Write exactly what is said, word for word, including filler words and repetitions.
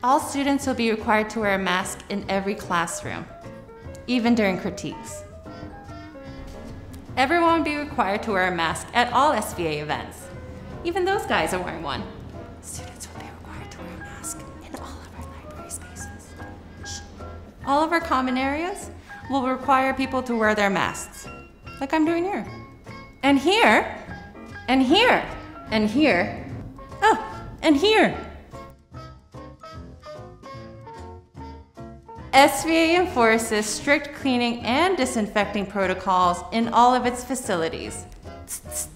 all students will be required to wear a mask in every classroom, even during critiques. Everyone will be required to wear a mask at all S V A events. Even those guys are wearing one. Students will be required to wear a mask in all of our library spaces. Shh. All of our common areas will require people to wear their masks, like I'm doing here. And here, and here, and here, oh, and here. S V A enforces strict cleaning and disinfecting protocols in all of its facilities.